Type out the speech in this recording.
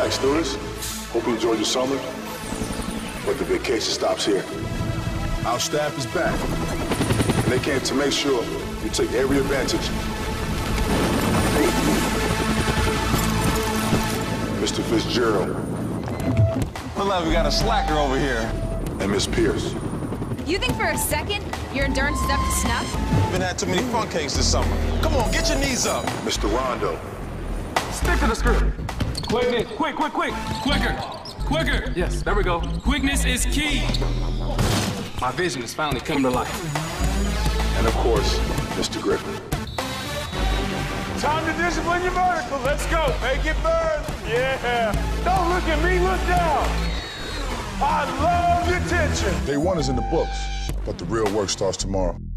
back, students. Hope you enjoyed your summer, but the vacation stops here. Our staff is back, and they came to make sure you take every advantage. Mr. Fitzgerald. Look like we got a slacker over here. And Miss Pierce. You think for a second your endurance is up to snuff? Been had too many fun cakes this summer. Come on, get your knees up. Mr. Rondo. Stick to the script. Quickness, quick. Quicker. Yes, there we go. Quickness is key. My vision is finally coming to life. And of course, Mr. Griffin. Time to discipline your vertical. Let's go. Make it burn. Yeah. Don't look at me, look down. I love your tension. Day one is in the books, but the real work starts tomorrow.